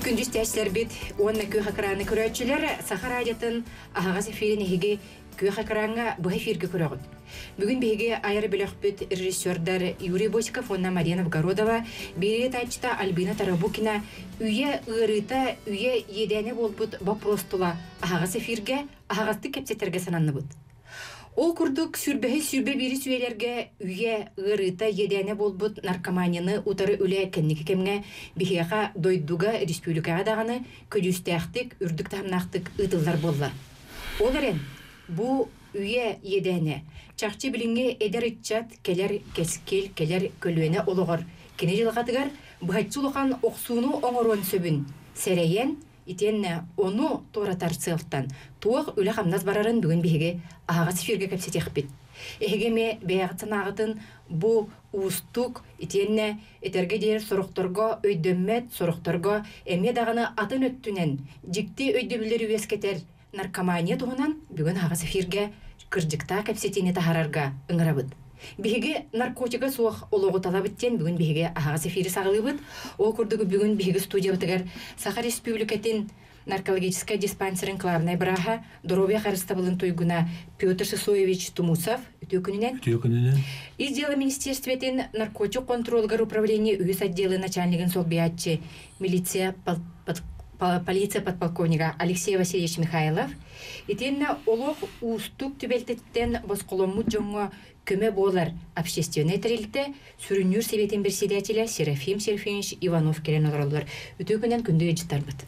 Күндүз тәчләр бит, онна көй хакыраны көрәтчеләр Сахара радиотын ағағас эфирін егеге көй хакыранға бұл эфирге көрәғыд. Бүгін беге айыры біліқ бит режиссердар Юрий Бочков, Онна Марьяна Городова, Берет Ачта, Альбина Тарабукина, үйе ұрыта, үйе едәне бол бұд вопростула ағағас эфирге, ағағасты кепсеттерге сананны бұд. Ол күрдік сүрбе бері сүйелерге үйе ұрыта едәне бол бұд наркоманияны ұтары үлі кәннекі кемге бігеға дойдуға республикаға дағаны көдюстәқтік, үрдік тамнақтық ұтылдар болла. Ол әрен, бұ үйе едәне, чақчы білінге әдер үтчат келер кескел, келер көлуіне олығыр. Кені жылғатығар, бұхатчылыған оқсуыну оңыруын сөбін. Сәрейен, итенне оны торатар сылттан. Туық үлі қамназ барарын бүгін бейге ағас фирге көпсетек бит. Егеме бәяғытын ағытын бұ ұстық итенне етерге дейір сұрықтырға өйдөммет сұрықтырға әме дағаны атын өттінен жікті өйдөбілер өескетер наркомания туғынан бүгін ағас фирге кіржікта көпсетені тахарарға ұңырабыд. Беге наркотика суық олығы талабыттен бүгін беге ағас эфирі сағылыбыд. Ол күрдігі бүгін беге студия бұтығар Сахар Республикатын наркологическая диспансерин главная браха здоровья харыстабылын туйгуна Петр Сысоевич Тумусов үтөкүнүнен из дела министерстветін наркотик контролгар управления үйіс отделы начальнигин солбиятчы милиция полиция подполковника Алексей Васильевич Михайлов итенна олох устук түбелтеттен босқоломмут жоңго көмө болар общественный тарилте сүрүнүр себетін председателя Серафим Серафимович Иванов келен олар үтөкүнен күндө жыттарбыт.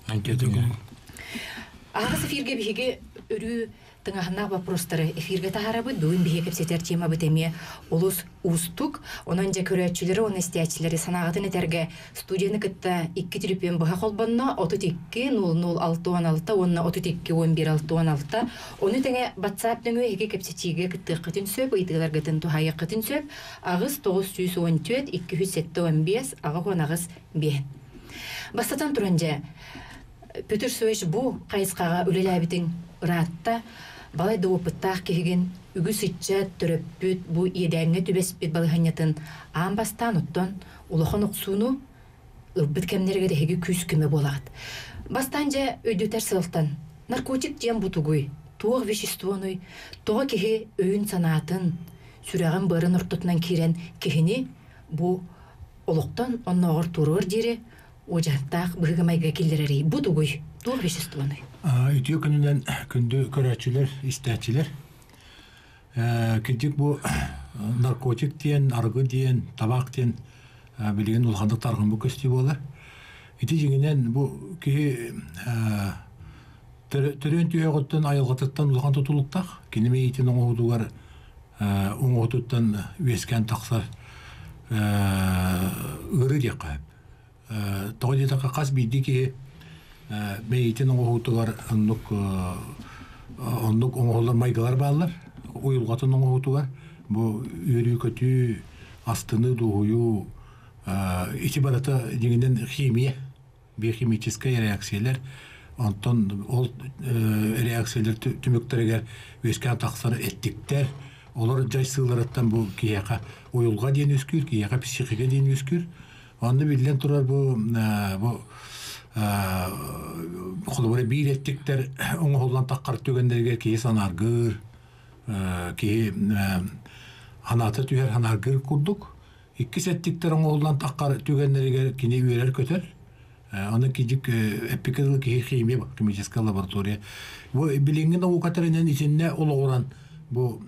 Ағас эфирге беге өрі тыңағынақ вопростары эфирге тағарабыд, бүгін беге кепсетер тема бітеме олыс ұстық, онан жа көрәтчілері, оны істиятчілері санағатын етерге студияны күтті 2 телефон бұға қолбанна 32-00-616, онына 32-11-616, оны тәңе WhatsApp-ның өйге кепсетиге күтті қытын сөп, ұйтығылар күтін тұхайы қытын сөп, ағыз 914-207-15, ағы қон ағыз бен. Бастатан тұранжа, Петр Сойш бұ қайысқаға өлелі әбітің ұратта балайды опыттақ кеген үгі сүтчат түріппіт бұ едәңі түбеспет балығанятын аң бастан ұттан ұлықын ұқсуыну ұрбіт кәмнерге дәхеге күз күмі болағыд. Бастан жа өйдетер сылтан наркотик дем бұтығой, туғы веществоной, туғы кеге өйін санатын, сүрәғын барын ұртытынан керен кегені бұ ұлықтан онна оғыр тұрыр дері Ожақтақ бұғы майға келдерері бұды ғой, тұғы веществоны. Үтіе күнінен күнді көрәтшілер, істәтшілер. Күндік бұл наркотик дейін, арғы дейін, табақ дейін білген ұлғандық тарғын бұл көсті болар. Үті жеңінен бұл кей түрен түйе ғыттан, айылғытыттан ұлған тұтылықтақ. Кенеме етін оңғыдуғар оңғытыттан өскен тақсар ұры де қайып. Тоғадетақа қас бейді ке бәйтін оңғытуғар онлық оңғылар майгалар бағалар, ойылғатын оңғытуғар. Бұл өрі көті, астыны, дұғыю, еті барата дегенен химия, биохимическая реакциялар. Онтан ол реакциялар түміктірігер өскен тақсары әттіктер. Олар жай сылараттан бұл кейеға ойылға дейін өскір, кейеға психиға дейін өскір. Онды білден тұрар бұл қолыбыры бейлеттіктер оңғылдан таққар төгендерге кей санарғыр, кей анаты түйер санарғыр күрдік. 2 сәттіктер оңғылдан таққар төгендерге кене үйерер көтер. Оны кейдік әппекеділі кей химия, химическая лаборатория. Бұл білінген оғатарынан исенне олы оран бұл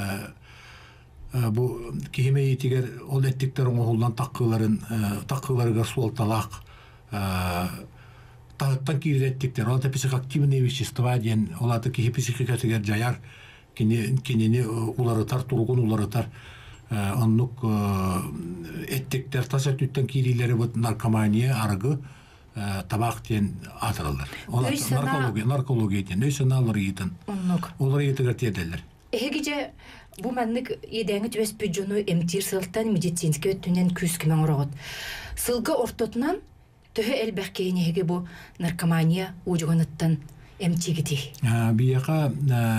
кейме етігер ол әттіктер оңғылдан таққыларға суалталақ тағыттан кейір әттіктер. Олата психоактивные вещества ден, олата кейі психикатығер жаяр, кенені уларытар, тұрғын уларытар, онлық әттіктер тас әттіктен кейрилері бұд наркомания, арғы, табақ ден атыралар. Наркология ден, өйсіналар етін, олар етігер теделер. Эгеже бу маннык едәңі түбәс бүджуну эмтир сылтан медицинский өттүнен күз кімен ұрағыд. Сылғы ортотынан түхі әлбәқ кейінеге бу наркомания ұжығыныттан эмтигіті. Бияқа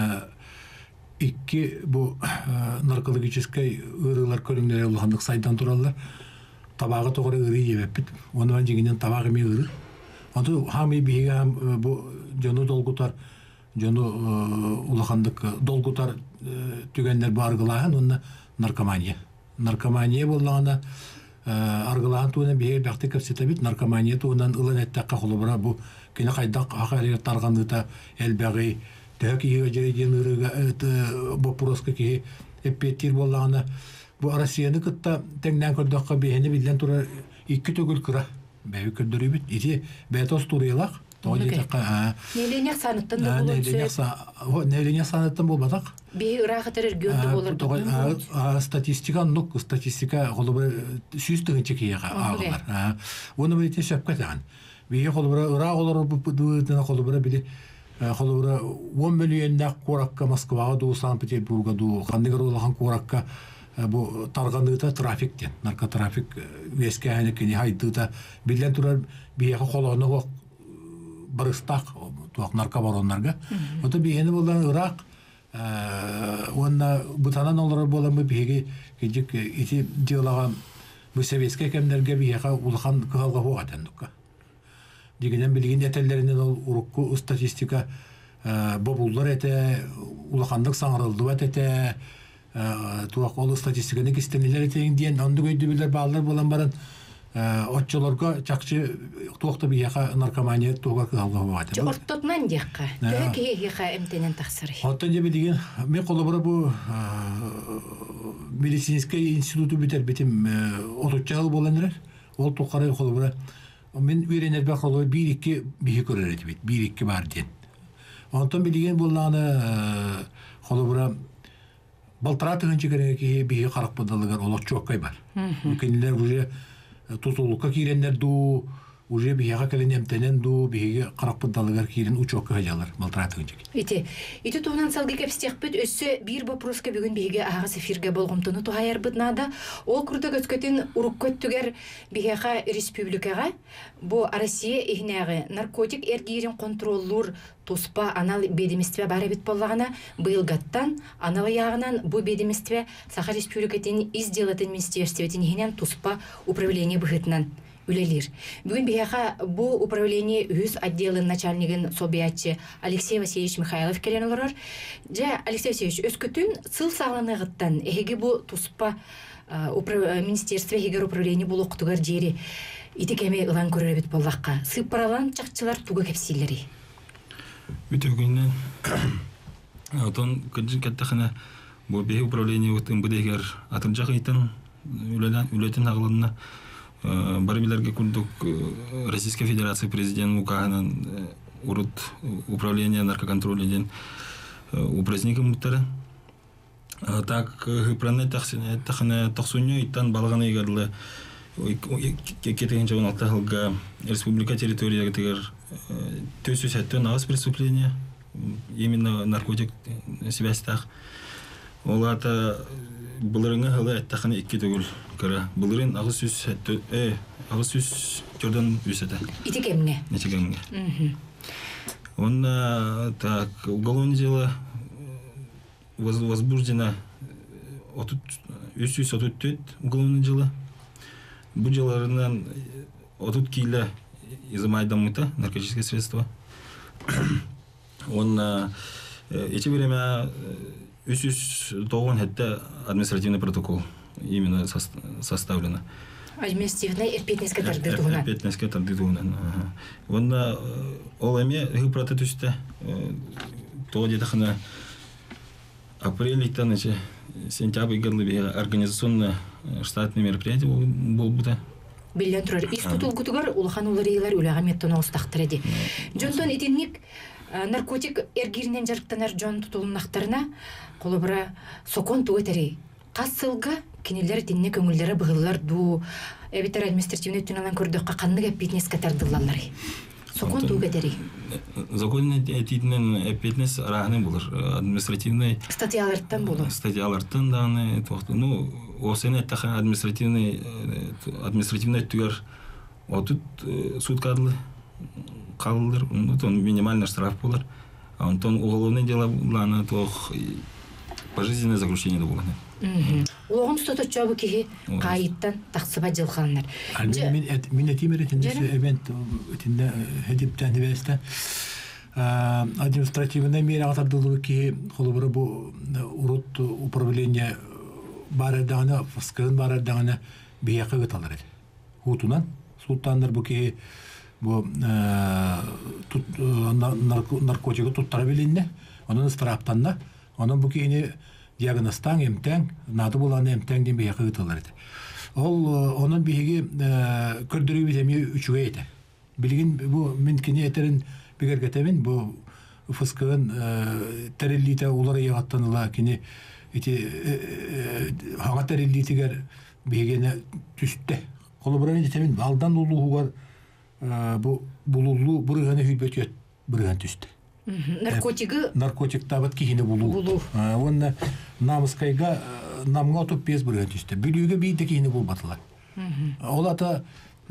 2 бу наркологическай ұрылар көріңдері ұлғандық сайдан тұралар. Табағы тоғыры ұры ебеппіт. Оны жегенен табағы ме ұры. Анту хами биһиге бу жону долгутар жону улахандык долгутар түгеннер баргылаһын онна наркомания боллагана аргылаһын туна биһиге бахты кепсетебит наркомания туунан ылан эттакка холобра бу кине кайдак ахарыга тарганыта элбаги төһөкиге жерегенырыга бопуроска ки эппеттир боллагана бу Россияны кытта теңнән көрдөккө биһини билен тура икки төгүл кыра бәйбі көрдірібіт, ити бәйтос турыйлақ, Неленяк саныттан да болуп неленяк саныттан болбадак. Би ырахатыр гөнді болар. Статистика голубы сүйістігін чекияға ағылар. Оны білетін шәпқа тәған. Бейе голубыра ыра олар бұдыдына голубыра білі голубыра 10 миллионнақ қоракка Москваға ду, Санкт-Петербурга ду, қандығыр олаған қоракка bu targanlıqta trafikten, narkotrafik veske aynıkini haydığıda bilen turar bir yaka kolonu o barıstak tuak narkobaronlarga. O da bir yeni bulan Irak ona butanan olarak bulan bir bihegi gecik iti diyorlar bu seviyeske kemlerge bir yaka ulakan kıhalga hoğaten dukka. Diginen bilgin yeterlerinden urukku statistika babullar ete ulakanlık sanırıldı ete tuak olu statistikini kisteniler eteğin diyen ondu göydübüler bağlılar bulan baran otçularga çakçı tuakta bir yaka narkomaniya tuakar kıhalga vaatı. Ortotman yaka, tüheki yaka emtenen taksırı. Hatta bilgin, men kolabora bu Medisinske institutu biter bitim otutçağı bolanlar. Ol tukarı kolabora. Men verenler bak kolabora 1-2 bihi körür etibit. 1-2 var diyen. Ondan bilgin bulanı kolabora Baltaratı hınçı ki bir karak badalıgar olak çok kay var. Kendiler уже tutulukka kirenler du, уже bir yaka kelen emtenen du, bir karak badalıgar kiren uçok kayjalar Baltaratı hınçı. Ити туунан салгы кепстекпит өссө бир вопроска бүгүн биге ага сефирге болгомтуну тухайар бытнада ол курда көткөтүн уруккөттүгер бигеха республикага бу Россия ихнеги наркотик эргирин контроллур туспа анал бедемистве бары бит боллагана быйылгаттан анал ягынан бу бедемистве Саха республикатын изделатын министерстветин ихнен туспа управление быхытынан үлелер. Бүгін бияха бу управление үз отделын начальнигин собиятчы Алексей Васильевич Михайлов келен олар. Жа Алексей Васильевич өскөтүн сыл сағланыгыттан эһиги бу туспа министерство эгер управление бул окутугар жери ити кеме ылан көрөбүт боллакка. Сыпаралан чакчылар туга кепсилери. Бүтөгүнөн отон кыжын кеттехне бу бе управление утун будегер атынжак итин үлөтүн аглынна Барбилерге курдук Российской Федерации президент Мукаханан урут управление наркоконтролен упраздником муттары. Так гыпраны тахсыне тахсуньо иттан балганы егерлы кетеген жабын алтахылга республика территорияга тегер төсөсөттөн агыс преступление именно наркотик связьтах. Олата Булырыңа хылы әттәхіне 2 төгіл кірі. Булырын ағыз сүз көрден өседі. Ити кемге? Нече кемге. Он так, уголовное дело возбуждено 333 уголовное дело. Бұл деларынан 30 кило изымайдан мыта, наркотическое средство. Он эти время Үсүс это административный протокол именно составлено. Административный эрпетнеске тардыдуна. Эрпетнеске тардыдуна. Онда ол эме гыпраты түстө. То жетахна апрель итанычы сентябрь гырлы организационно штатный мероприятие болбута. Билен турар истутулгутугар улахан уларыйлар үлага меттон остактырды. Жонтон итинник наркотик эргиринен жарыктанар жон тутулунактарына колобра сокон туэтери кассылга кинилер тинне көңүлдөрү быгыллар ду эбитер административный түнанан көрдөккө кандык эпитнеске тардылалар. Сокон туэтери. Законный этитнен эпитнес араны булар. Административный статьялардан болу. Статьялардан даны тохту. Ну, осене таха административный түгөр отут суткадлы қалылыр, он минимальный штраф болар, а он уголовное дело лана то пожизненное заключение было. Улоғын тұтатчабы кеге қайыттан тақсыба жылқанлар. Мен әтемер етіндесі эвент өтінде әдептен әбәсті административный мера атардылығы ке қолыбыры бұл урут управление барадағына, фаскығын барадағына бейақы ғыталар еді. Хутунан, сұлтандар бұл ке наркотигі тұттара білінне, оның страптанна, оның бұл кейіне диагностан емтәң, нады боланы емтәң ден бейақы ғыталар еді. Ол оның бейге көрдірі бітемей үшіге еді. Білген бұл менкені етерін бігергетемін, бұл фаскығын тәреллиті олар еғаттаныла кені хаға тәреллитігер бейгені түсті. Қолы бұрын етемін, алдан ұлығы бар бұлулу бұрығаны хүйбет өт бұрыған түсті. Наркотик табыт кейіне бұлу. Онына намысқайға намға отып без бұрыған түсті. Бүліге бейді кейіне бұл батылар. Ол ата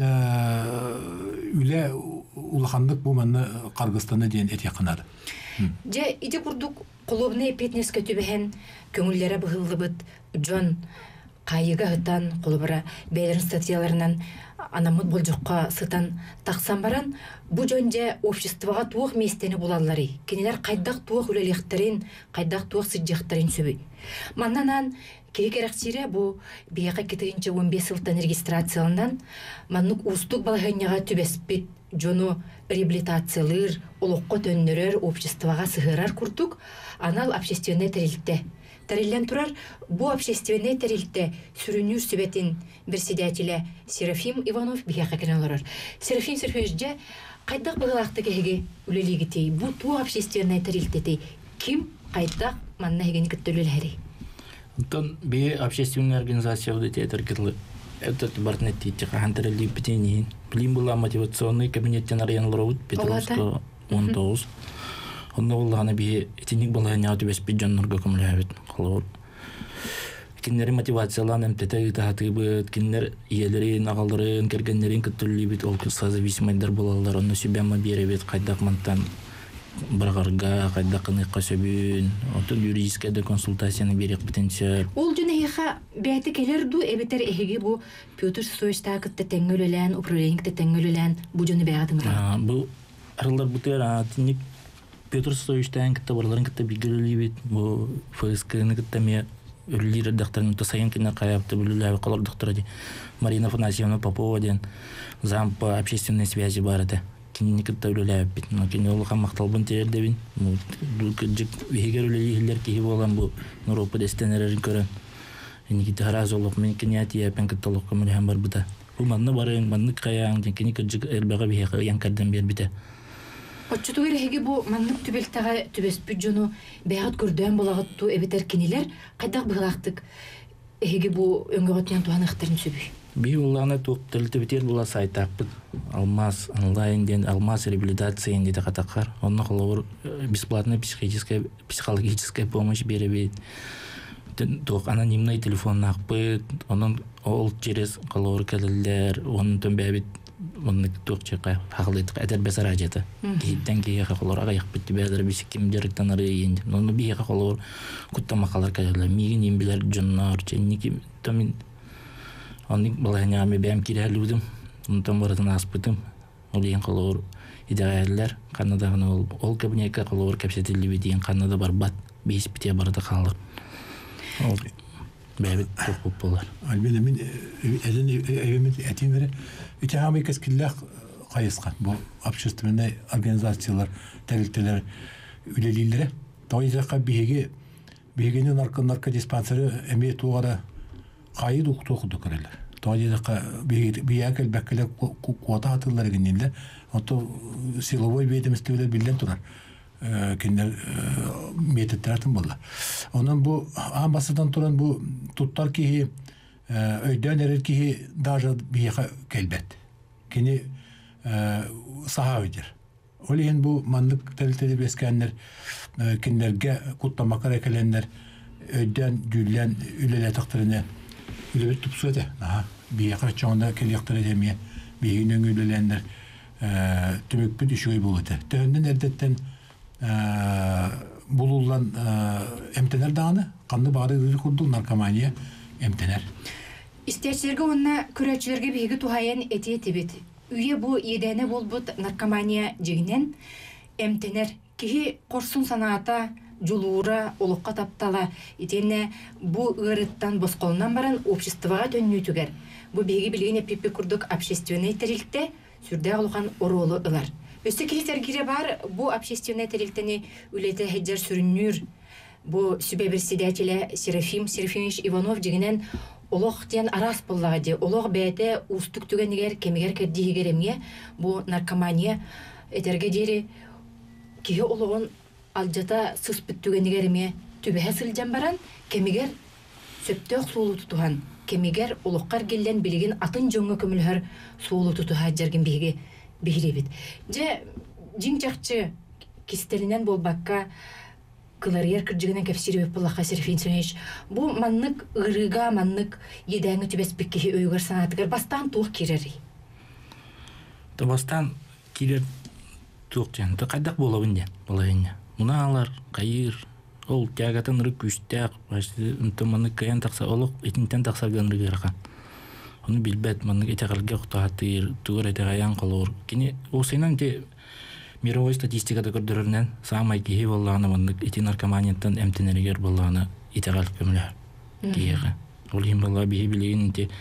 үлі улахандық бұл мәнні Қарғыстаны дейін әте қынады. Же, иде күрдік қолыбыны петнес көтібіген көңіллері бұғылы бұд Джон қайыға ғыттан қолыбыра бәйлерін статьяларынан анамыд бұл жоққа сытан тақсан баран, бұ жөнде обществоға туық местені болалары. Кенелер қайдақ туық үлелектірін, қайдақ туық сыджақтырын сөбі. Маннанан керек-керексире бұ бияқа 15 сылтан регистрациялынан маннық ұстық балғанияға түбеспет жону реабилитациялыр, олыққа төннерер обществоға сығырар күрдік, анал общественный тәрелтті. Тәрелден тұрар, бұ общественный тәрелтті сүрінүр сөбетін бірседәтілі Серафим Иванов бияқа кірін оларар. Серафим Сергеевичде қайдақ бұғылақты кәге үлелегітей, бұ ту общественный тәрелттетей, ким қайдақ манна егені күттілі әрі? Онтан бе общественная организация вот эти это этот барнет титик хантерли битенин. Блин была мотивационный кабинет Тенарьян Лроуд Петровского 19. Он новый бе этник была не от без пиджан норга комлявит холод. Кинер мотивациялан МТТ тахатыбы кинер елерин агалдырын кергеннерин күттүлли бит ол кыска зависимыйдар болалар. Оны сөбәмә беребет кайдак мантан Баргарга, кайдакыны касөбүн, отун юридическая консультацияны берек битенчер. Ол жөнеха бәйті келерду эбетер эһиге бу Петр Союзта кытта тәңгөлөлән, управлениекте тәңгөлөлән бу жөнө бәйгатыңра. Бу аралар бутер атник Петр Союзтан кытта барларын кытта бигелли бит, бу ФСКны кытта ме үрлер докторын тасаян кине каяпты бүлүләр калар доктора ди. Марина Афанасьевна Попова ден зам по общественной связи барады. Кинникет тәүлеләп бит. Но кинолга макталбын тердебин. Бу күҗик вегерлелер ки болан бу Европа дестенерен көрән. Инки таразолык мен кинятия пенкетолык көмөлһәм бар бита. Бу манны барын, манны каян, кинникет элбәгә бихә янкардан бер бита. Отчутугер һеге бу манны түбелтәгә түбес бүҗүнү бәят күрдән булагытту эбетер кинилер кайдак булактык. Һеге бу өңгөтнән туган ихтирин сөбү. Би улланы топтылты битер була сайтаппыт. Алмаз онлайн ден алмаз реабилитация инде катакар. Онны колор бесплатная психологическая помощь беребит. Ток анонимный телефон акпыт. Онун ол через колор келелер, онун төмбәбит. Онны ток чыка хагылыт әдер бесараҗеты. Киттән кия колор аяк битти бәдер бисик ким директан арый инде. Онны бия колор куттама калар келелер. Мигин имбилер жоннар ченники томин Оник баланями бәм кирәлүдем. Онтан баратын аспытым. Ол ен колор идеаллар Канадагы ол кабинетка колор капсетилли биден Канада бар бат. Бес бите барда калыр. Ол бәбит топ болар. Албена мен әзен әйемен әтимере итәһәме кескиллах кайыскан. Бу общественный организациялар, тәрилтеләр үлелиләре. Тойзакка бигене наркодиспансеры эме тугара кайы доктор көрәләр. Тойзакка биякел бәккеләр куата атылар генеләр. Ото силовой ведомстволар билдән турар. Киндер методратын булла. Онан бу амбасадан туран бу туттар ки өйдән эрер ки даже бияка келбет. Кини сахавидер. Олен бу мандык тәлтәде бескәннәр киндерге куттамакар экәләннәр өйдән дүлән үлелә тактырына үлебет тупсыды. Бияка чаңда келектер демия бигенең үлеләннәр төмөк бит ишөй булды. Тәндән эрдәттән булулан эмтенер даганы канды бары курдул наркомания эмтенер. Истечтерге онна көрәчиләргә биге тухаян эти тибет. Үйе бу едәне болбут наркомания жигинен эмтенер кихи корсун санаата жулуура олукка таптала итене бу ырыттан босколунан баран обществага төннүтүгер. Бу биги билгене пиппи курдук общественный терилте сүрдә улухан оролу ылар. Өсті келесергере бар бу общественный терилтени үлете хеджер сүрүннүр. Бу сүбебирседателе Серафим Серафимович Иванов жигинен олох тен арас боллага де олох бәте устук түгенигер кемигер кеддигеремге бу наркомания этерге дери кие ологон алжата сыспыт түгенигереме түбеhe сылжан баран кемигер сөптөк суулу тутуган кемигер олоккар келден билген атын жоңго көмүлөр суулу тутуга жерген биге биребит же жиңчакчы кистеринен болбакка кыларьер кыржыгынан кепсиребеп буллака Серафим Семенович бу маннык ырыга маннык едәңе түбеспекке өйгөр санатыгар бастан тук кирери. Та бастан кирер тук жан. Та кайдак болобун ден. Болайын. Муналар кайыр ол тягатын рык күстәк башты үнтөманы каян такса олук итинтен таксаган рыгырга. Оны билбет маннык этегалга хутатыр тугар этегаян колор. Кини осынан те мировой статистикада көрдөрүнөн самай кихи болланы мындык ити наркоманияттан эмтенеригер болланы итегал көмүлөр. Киеге. Ол хим болла бихи билген те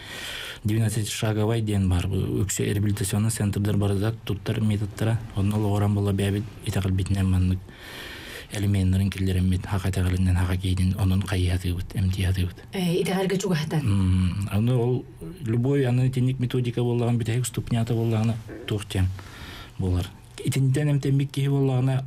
12 шаговай ден бар. Өксө реабилитационный центрдар барда туттар методтара. Онно логоран болла бебит итегал битнен мындык элементтерин киллеремит хакатагалынан хакакейдин онун кайяты бут эмтияты бут. Итегалга чугахтан. Аны ол любой аны техник методика боллаган битек ступнята боллаганы тохтем болар. Итинтен эмтембикки боллагана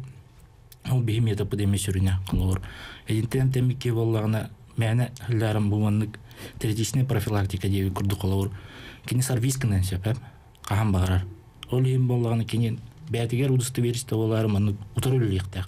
ол бихим этапы демесүрүнө кылыр. Итинтен эмтембикки боллагана мэне хылларым буманнык третичный профилактика деп курду кылыр. Кини сервискинен себеп кахан барар. Ол эм боллаганы кини бәтигер удостоверство болар маны утырылыктак.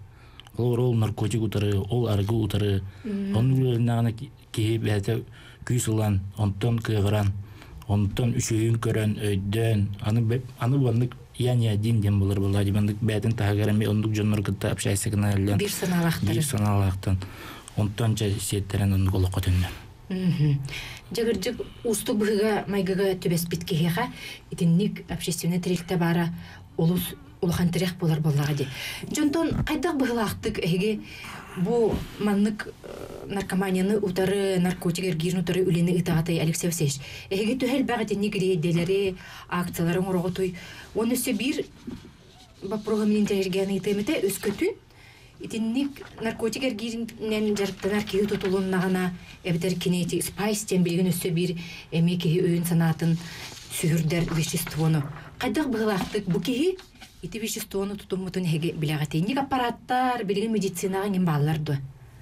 Ол наркотик утары, ол аргы утары. Onun üzerine ki bәте küsülan, ondan kıvıran, ondan üçüğün kören öydön. Anı bandık yani один ден булар була дибандык бәтен тагырам ондук жоннор кытта общайсыгына элен. Bir саналактан. Онтан жа сеттерен ондук олокко төннө. Жагыржык устук быга майгага төбес биткега итинник общественный трилте бара улус улахан тирек болар боллага ди. Жонтон кайдак быгылактык эге бу маннык наркоманияны утары наркотик эргирин утары үлени итаатай Алексей Васильевич. Эге төһел багатыны гределери акцияларын ороготуй. Онысы бир бапрограмын интергени темете өскөтүн итинник наркотик эргиринен жарыктанар кии тутулуннагана эбитер кинетик спайс тен билген өсө бир эмеки өйүн санатын сүйүрдер веществону. Кайдак быгылактык бу кии ити веществону тутумутун эге билегатыйник аппараттар билген медицинага ким бааларды.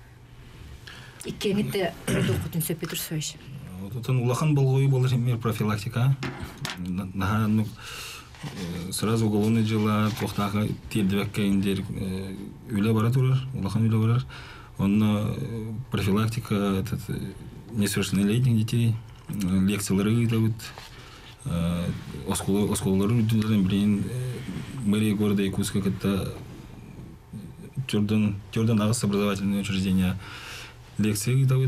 Иккемитте докутун сөпетир сөйш. Отон улахан болгою болар эмер профилактика. Наханук сразу уголовное дело тохтага тирдебекке индер үле бара турар, улахан үле барар. Он профилактика этот несовершеннолетних детей, лекциялары дают, осколлары үдүлөрүн билин мэрия города Якутска это Jordan агыс образовательное учреждение лекции дают,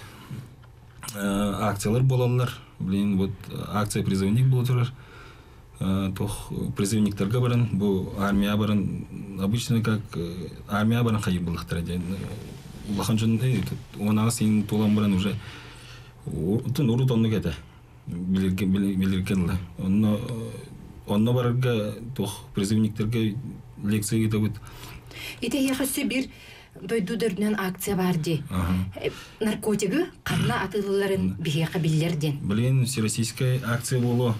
акциялар болалар, билин вот акция призывник боло турар. Тох призывниктарга баран, бу армия баран, обычно как армия баран хайып булактар ден. Улахан жон она син толам баран уже тун урутонну кете. Билирген ла. Онно барга тох призывниктерге лекция кетебит. Ите яхасы бир дойдудөрнөн акция бар ди. Наркотиги канна атылыларын бихека биллерден. Блин, всероссийская акция боло.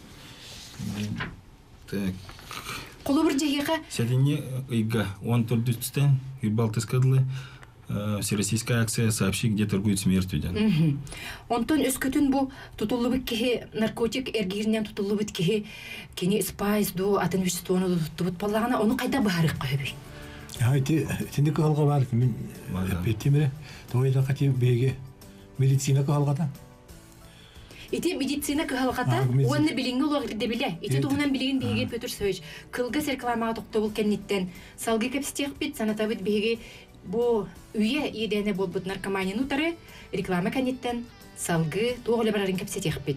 Так. Колу бир жегега Сәдене ига 14-тен Юрбалтыскадлы всероссийская акция сообщи, где торгуют смертью. Онтон өскөтүн бу тутулубут кихи наркотик эргиринен тутулубут кихи кини спайс ду атын веществону тутубут баллагана ону кайда баарык койбуй. Ити тиндик калга бар мен бетимре тойда кати беге медицина калгада. Ити медицина кыһалгата, уонна билинги улугар дебиле. Ити тугунан билигин биһиге Петр Сөйч. Кылга рекламага токтобул кенниттен. Салгы кепстех бит, санатабыт биһиге бу үйе едене болбут наркоманияны утары реклама канеттен салгы тоғылы барарын кепсетеқпет.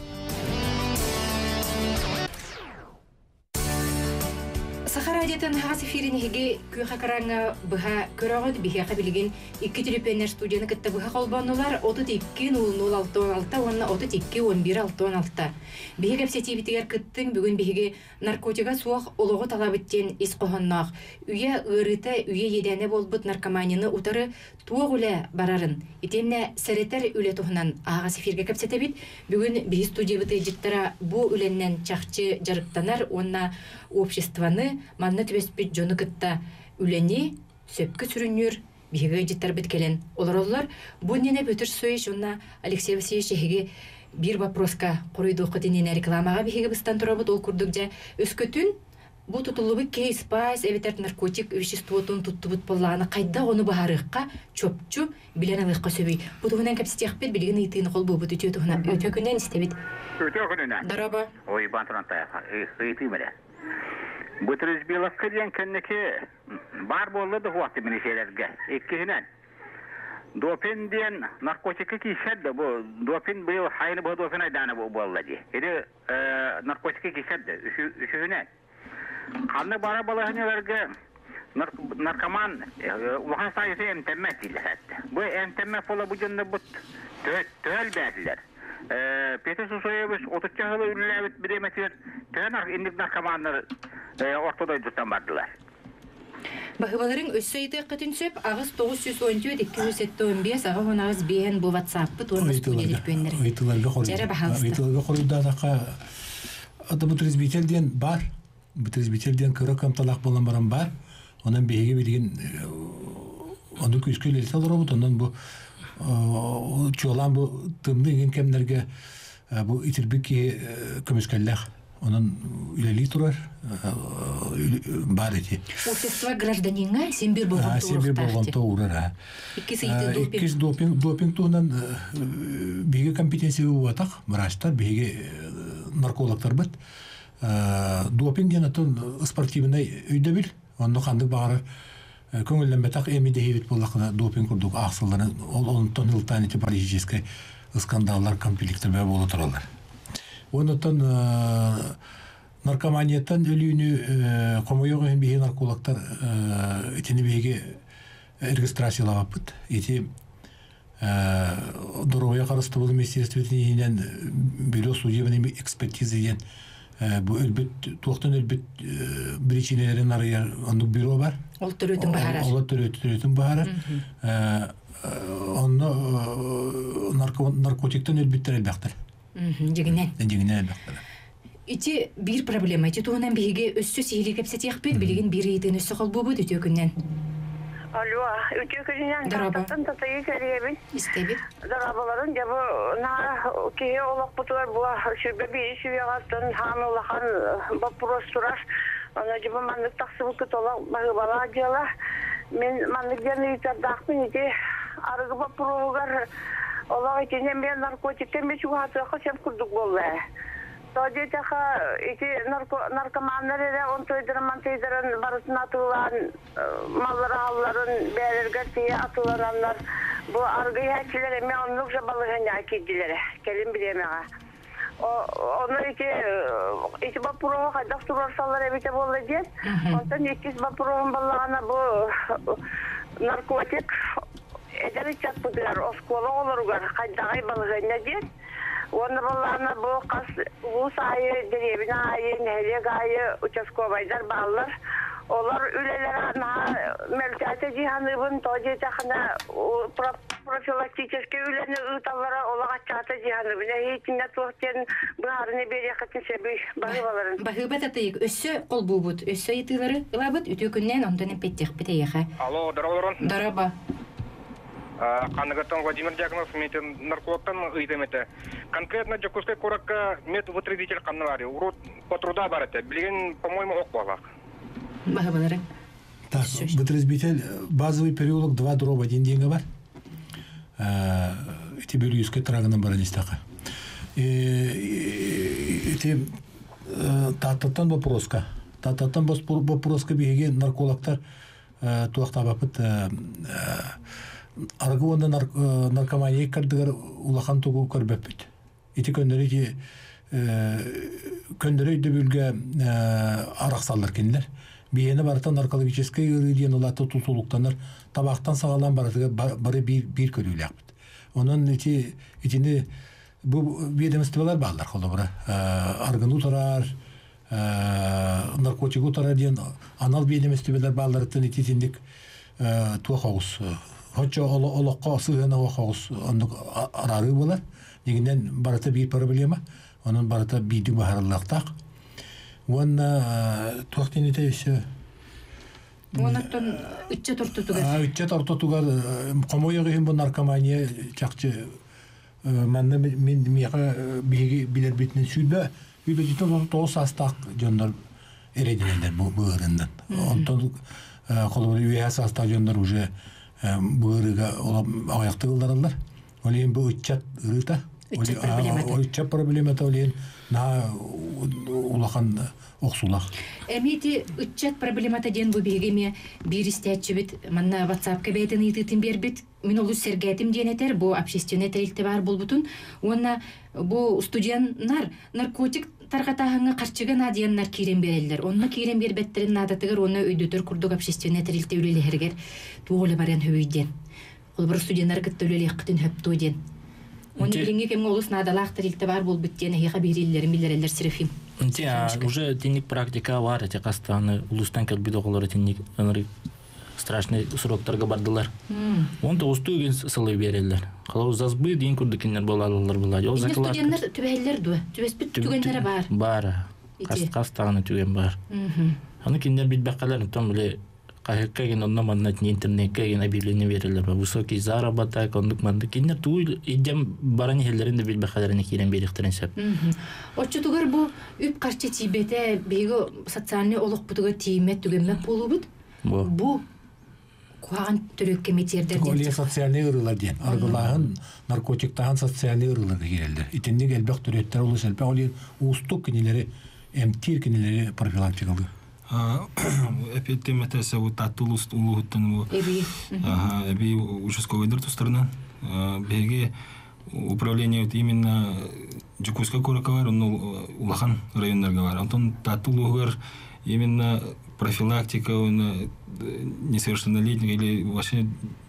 Сахара радиотан хагас эфирин хиге күйха караңга быха көрөгөт бихяка билген 2 телепенер студияны кытта быха колбонуулар 32-006-16 онна 32-11-6-16 биһиге кепсетибитигер кыттың бүгүн биһиге наркотика суох олого талабыттен ис кохоннак үйе ырыта үйе едене болбут наркоманияны утары туогуле барарын итемне серетер үле тухнан хагас эфирге кепсетебит бүгүн биһи студиябыты життара бу үленнен чакчы жарыктанар онна обществаны манна түбеспит жону кытта үлени сөпкө сүрүнүр биһиге життар биткелен олар бу нене бөтөр сөйш онна Алексей Васильевич хиге бир вопроска куройду кытынын рекламага биһиге быстан турабыт ол курдук жа өскөтүн бу тутулубу кей спайс эветер наркотик веществотун туттубут болланы кайда ону баарыкка чөпчү билен алыкка сөбүй бутугунан капситехпет билген итыны кол бу бүтү тухна өтөкүнөн истебит өтөкүнөн дараба ой бантранта ыйты мене Бұтырыз белаққа ден кәннеке бар болды уақыты мінешелерге. Еккенен. Допин ден наркотика кешеді. Допин бұл хайны бұл допин айданы болды. Еді наркотика кешеді. Үшігінен. Қанны бара балағынелерге наркоман оған сайысы әмтәммәт дейді. Бұл әмтәммәт бола бұл жөнді бұт төл бәділер. Петр Сусоевич 30 жылы үліләбіт біреметер төнар индік наркоманлар ортодай жұттан бардылар. Бағыбаларын өссөйді қытын сөп, ағыз 914-215 аға ғонағыз бейін бұл ватсаппы туырмыз көйлелік бөндері. Жәрі бағалысты. Айтыларға қорыдадаққа бұтырызбетерден бар, бұтырызбетерден көрі камталақ болан баран бар, онан бейге берген оны көзкөл елті алыр обыд, онан бұл чуалан бұл тымды еген кәмдерге бұл итірбекке көмескәлләқ. Онан үлелі тұрар бар еті. Общество гражданинға сенбір болған тұғырықтар. Сенбір болған тұғырар. Иккіз допинг туғынан бейге компетенция өуатақ, мұраштар, бейге наркологтар бұд. Допинг ден атын спортивінай өйді біл. Онны қандық бағарар көңілленбетақ әмеде хевет болақына допинг құрдық ақсылдары. Оның тон ұлтан еті политическай скандаллар, конфликттер бәй болы тұралар. Онытын наркоманияттан өлүйіні қомойоғы бейге наркологтар етені бейге регистрациялаға бұд. Еті дұрғая қарысты болу местерестветінен бөлі судебінің экспертизеден бұл өлбіт, туақтан өлбіт біречелерін араяр ондық бюро бар. Ол түретін бағарар. Ол түретін бағарар. Оны наркотиктен өлбіттер әлбәқтір. Жегінен. Ити бір проблема. Ити туғынан бейге өссі сейлі кәпсет еқпет, білген бір ейтін өссі қол бұбыд өтекінен. Алло, өтекінен тақтатын татайы кәребін. Истебір. Дарабаларын жабы на кеге олақ бұтылар бұла шүрбе бейі шүбеғаттын хан олақан бапырос тұрар. Оны жабы маңдық тақсы бұқыт олақ бағы бала жала. Мен маңдық жаны үйтардақпын ете арығы бапыруғар олақ етенен мен наркотиктен бе чуға атыға сен күрдік болды. Тоде тақа ете наркоманлар еде он тойдырын мантойдырын барысын атылан маллары алларын бәрергер тие атылананлар. Бұл арғы әкелер еме онлық жабалығын әкелділері. Келін білемеға. Оны ете бапыруға қайдақ тұрар салар әбете болды ден. Онтан екіз бапыруғын балағана бұл наркотик Эдәбі чат бұдығар, оскола оларығар, қайдағай балығайна ден. Оны балағына бұл қас ұғыс айы, деребін айы, нәлек айы, участковайдар балылар. Олар үлелер мөлтәті жиғаныбын, тоде тақына профилактическе үлені ұталары олаға чаты жиғаныбын. Ейтіне тоқтен бұғарыны бере қытын сөбі бағыбаларын. Бағыбат атайық, өссі қол бұбыд, өссі етілері ұлабыд, үтекінен оңтанын петтеқ бітейіға. Алло, дараларон. Дараба. Каннагатан Владимир Дьяконов, мен наркологтан ыйтеметі. Конкретно Жакускай коракка мет вытредитель канналари. Урод по труда барате. Билген, по-моему, ок балақ. Бағыбалары. Так, вытрезвитель, базовый переулок 2 дробь 1 деньги бар. Эти бөлүйіске тұрағынан баран істақы. Эти таттан вопроска. Таттан вопроска бейге наркологтар туақтабапыт аргы онда наркомания кардыгар улахан тугу көрбөппүт. Ити көндөрү дөбүлгө араксаллар кенилер. Бияны барыта наркологический ырыдиен улаты тутулуктанар табактан сагалан барытыга бары бир көрүлөппүт. Онун итини бу ведомстволар балдар холобра. Аргыну тарар, наркотик утара диен анал ведомстволар балдарын итиндик туахагус. Хочо олокко сыгына охагус ондук арары болар. Дегенден барыта бир проблема. Onun barata bidik baharlaqtaq. Ona tuaqtinite ise Onattan üçe tortutugar. Üçe tortutugar qomoyogin bu narkomaniya çaqçı manda min miqa bilir bitnen sübe jiton toos astaq jonlar eredinler bu ırından. Ondan qolori üyes astaq jonlar уже bu ırıga olab ayaqta kıldarlar. Oleyin bu üçet ırıta Oyça problemata oleyin na ulakan oqsulaq. Эмити үтчет проблемата ден бу бегеме бир истечибит манна WhatsApp-ка бетен ититин бербит. Мен олус сергетим денетер бу общественный тилте бар болбутун. Онна бу студенттар наркотик таргатаһыңа карчыга надияннар кирен берелдер. Онна кирен бербеттерин надатыгар онна өйдөтөр курдук общественный тилте үлелергер. Туоле баран хөйден. Ол бир студенттар кыттөлелектин хөптөден. Он билинге кем олус надалах тилте бар болбут ден хига бириллер миллерлер сирефим. Уже тенник практика бар, эти кастаны улустан келбиди оголор тенник страшный сроктарга бардылар. Он то устуген сылы берелер. Калау жазбы ден күрдүкеннер болалар булар. Ол заклад. Студенттер түбеллер ду. Түбеспит түгендер бар. Бар. Кастаны түген бар. Аны киндер билбекалар, том биле кайыккаген онна маннат интернетке объявление берилер. Высокий заработок, ондук мандык киндер туй идем барани хеллеринде билбекаларын кирен бериктерен сеп. Оччутугар бу үп карчы тибете бего социальный олук бутуга тиймет түгенмек болубут. Бу куаган төрөккө метердер деп. Оле социальный ырылар ден. Аргылаһын наркотиктаһын социальный ырылар кирелдер. Итинник элбек төрөттөр улус элбек оле устук кинелери эмтир кинелери профилактикалды. Опять тематеса вот татулус улуттан эби участковый тустарынан беге управление вот именно Жукуска кораковар он улахан районнарга бар. Антон татулугар именно профилактика он несовершеннолетних или вообще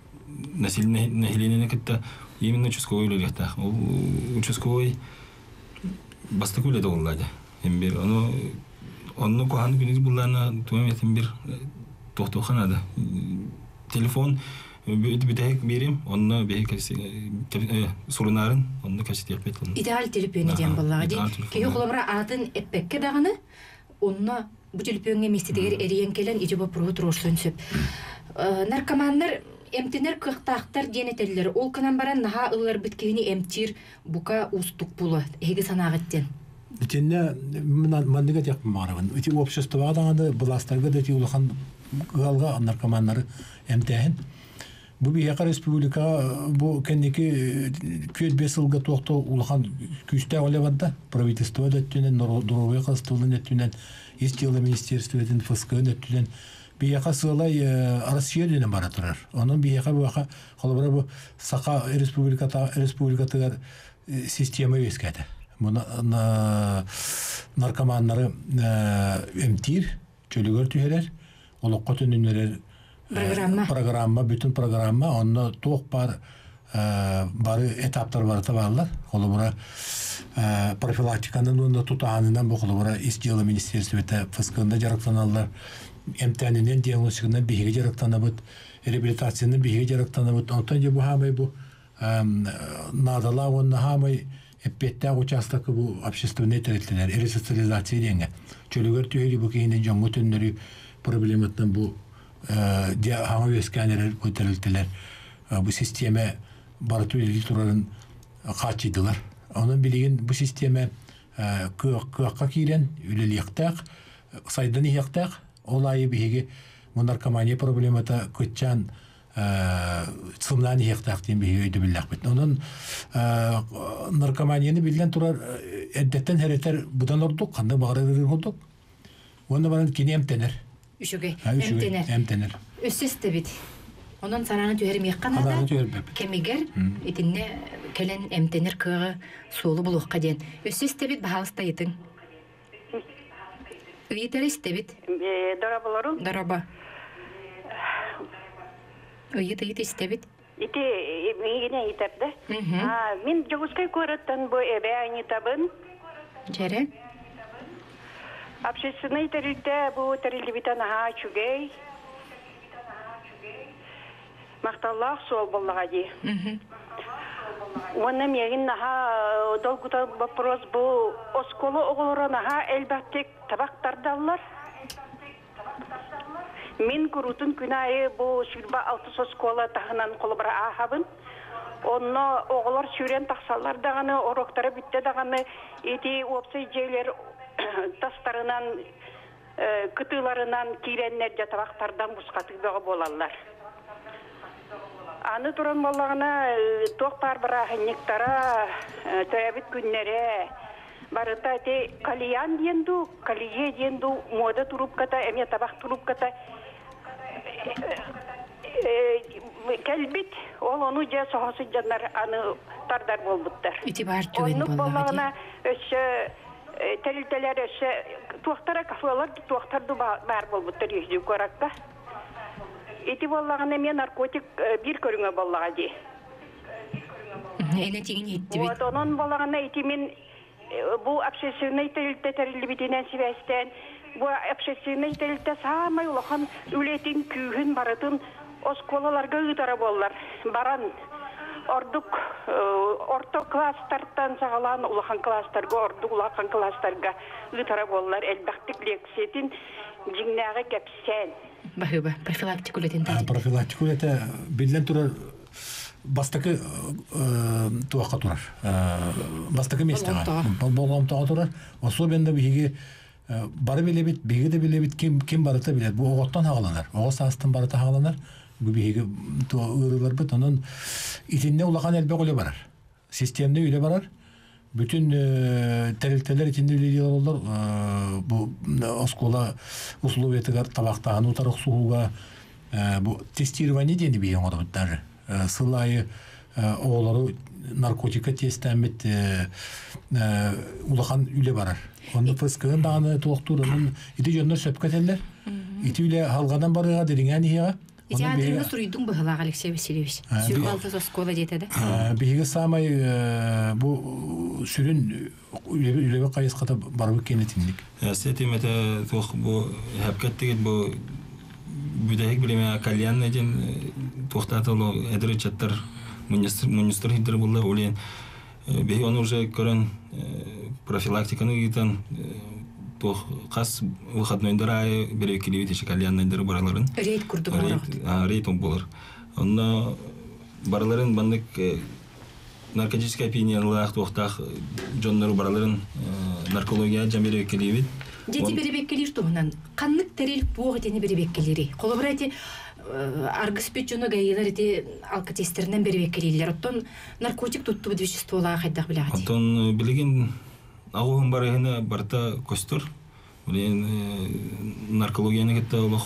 население как-то именно участковый легта. Участковый бастакуля да улладя. Имбир оно кохан күніз бұллана туаметин бир тоқтоқанада. Телефон бітәйік берем, онына бәйік сұрынарын, онына кәшетек бет. Идеал телефон еден бұллаға. Кей оқылабыра атын әппәкке дағыны, онына бұл телефонға местедегер әриен келен ежеба пұрғы тұрғышлын сөп. Наркомандар эмтинер кықтақтар денетелілер. Ол кынан баран наға ұлар біткейіне эмтир бұқа ұстық бұлы. Әйгі санағыттен. Итинне мандыга тек маравын. Ити обществоға даңады бұластарға да улахан ғалға наркоманлары эмтәхін. Бу бияқа республика бу кеннеки күйет бес ылға тоқты улахан күсті олевадда правительство дөттінен, Норовой қастылын өттінен, Истилы министерстветін фыскын өттінен бияқа сылай Россия дені бара тұрар. Оның бияқа бұға қолыбыра бу сақа республикатығар система өскәді. Наркоманлары эмтир, чөлігөр түйелер, олыққа түнінлер программа, бүтін программа, онына тоқ бары этаптар бары табарлар. Қолы бұра профилактиканын онында тұтағанынан бұл қолы бұра Истилы министерстветі фыскында жарықтаналар, эмтәнінен диагностикынан бейге жарықтанабыд, реабилитацияның бейге жарықтанабыд. Онтан де бұл хамай бұл надала, онына хамай эппеттәк участокы бұл общественный тәреттілер, ресоциализация денге. Чөлігөр түйелі бұл кейінен жоңғы түннері проблематтан бұл хаңа өскәнері көтерілтілер. Бұл система бары түйелі тұрарын қатшидылар. Оның білеген бұл система көққа кейрен, үлел ектәк, сайдан ектәк, олайы бейге бұл наркомания проблемата көтчан сымнан ектәқтен бейге өйді білдәк бет. Оның наркоманияны білден тұрар әддеттен әреттер бұдан ордық, қанда бағыры көрір болдық. Оны баран кене әмтенер. Үшөге. Эмтенер. Өссөстебит. Онон сананы түһәрмияккан Сананы ада. түһәрбеп. Кемигер итинне келен эмтенер кыгы суулу булукка ден. Өссөстебит баалыста итин. Ыйтеристебит. Дораболорун. Дараба. Ыйыт истебит. Ити мигине итепде. Мгм. Мен жогускай көрөттөн бу эбе айнитабын. Жере. Общественный терилте бу терилибитен чугей. Макталлах сол боллага ди. Мгм. Оны мегин долгута вопрос бу осколу оголорона элбаттек табактардалар. Мен күрүтүн күнайы бу сүрба 6 оскола тахынан колбара ахабын. Онно оголор сүрен таксалар даганы ороктары бүтте даганы эти опсай жейлер тастарынан кытыларынан киреннер жатабактардан бускатыгы болалар. Аны туран боллагына токтар бара ханниктара төбит күннере барыта те калиян денду, калие денду мода трубката, эме табак трубката келбит ол ону же сохасы жандар аны тардар болбуттар. Итибар түген Онук боллага боллагына өсө терилтелер өсө туактара кафелар туактарды бар болбуттар yüzü көракка. Ити боллагына мен наркотик бир көрүңө боллага ди. Эне тигин иттибит. Вот онон боллагына ити мен бу общественный терилтелер связьтен бу общественный терилте самай улахан үлетин күйүн баратын осколаларга ыйтара боллар. Баран ордук орто класстардан сагалан улахан класстарга ордук улахан класстарга ыйтара боллар. Элбактык лекциятин жиңнага кепсен. Бахыба профилактикулетин тат. Профилактикулете билен турар бастакы туакка турар. Бастакы местага. Болгом тага турар. Особенно биге бары билебит, биге де билебит ким барыта билет. Бу оготтан хагаланар. Огос астын барыта хагаланар. Бу биге туа ырылар бит. Анан итинне улаган элбек ölе барар. Системде үле барар. Bütün terилтелер içinde üleliyler bu oskola условиятыгар табактаган утарык сууга bu тестирование дени бийен одоттар. Сылайы оолору наркотика тестемит улахан үле барар. Онда фыскын даганы толуктурунун ити жөндөр сөпкетелер. Ити үле алгадан барыга диринген ихига. Итиадрына суруйдун быхылак Алексей Васильевич. Сюргалты оскола жетеде. Биге самай бу сүрүн үлебе кайыската барбы кенетиндик. Сетимете тох бу хапкеттигит бу бүдәһек билеме кальянны ден тохтатылы эдречаттар министр хидер булды улен бе оны уже көрөн профилактиканы гитен тох кас выходной дырай берекилети кальянны дыр бараларын Рейд курдук. Рейд он булар. Онда бараларын бандык наркотическая опиниялар тохтах жоннору бараларын наркология жамбере келебит. Дети беребеккелер туһунан каннык терил буг этени беребеккелери. Колобрати аргыспет жоно гайылар эти алкотестеринен беребеккелерлер. Оттон наркотик тутту веществолар хайдак билет. Оттон билген агуун барыгына барта костур. Билен наркологияны кетте олох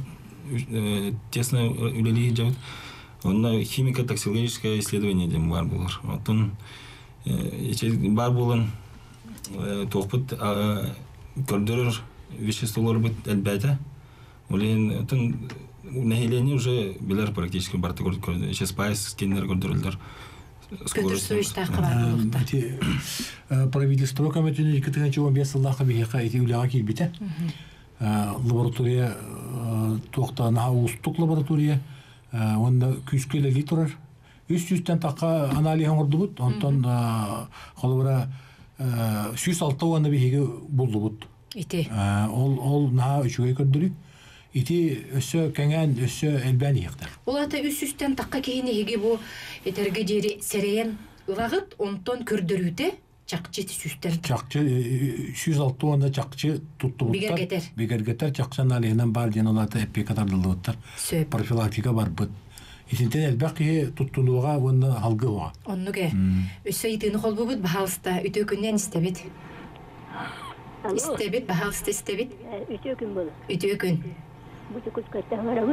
тесно үлели жабыт. Онда химико-токсикологическое исследование дем бар булар. Оттон бар булан тохпут көрдөрөр веществолар бит элбәтә. Улен тон нәһиләне уже билер практически барта көрдө. Сейчас пайс скеннер көрдөрөлдөр. Правительство комитетінің 2015 жылдағы бейхақа еті үліға келбеті. Лаборатория тоқтағына ұстық лаборатория. Онда күскелі тұрар. 300-тен таққа аналиған ұрды бұд. Онтан қолыбыра 106 оғанда бейхеге бұлды бұд. Ол наға үшіге көрдірік. Ити өссө кәңән өссө әлбән еқтар. Олата 300-тен таққа кейіне еге бұл етерге жері сәрейен ұлағыт, онтон көрдірүйті чақчы 300-тен. Чақчы 106 оғанда чақчы тұтты бұттар. Бегергетер чақчан алиғынан бар ден олата әппе қатардылы бұттар. Профилактика бар бұд. Итинтен әлбәқ ке тұттылуға оны алғы оға. Оннуге. Өссө итіні қол бұд бағалыста үті күннен істебет. Істебет, бағалысты істебет. Үтө күн болды. Үтө күн. bu çukurda var.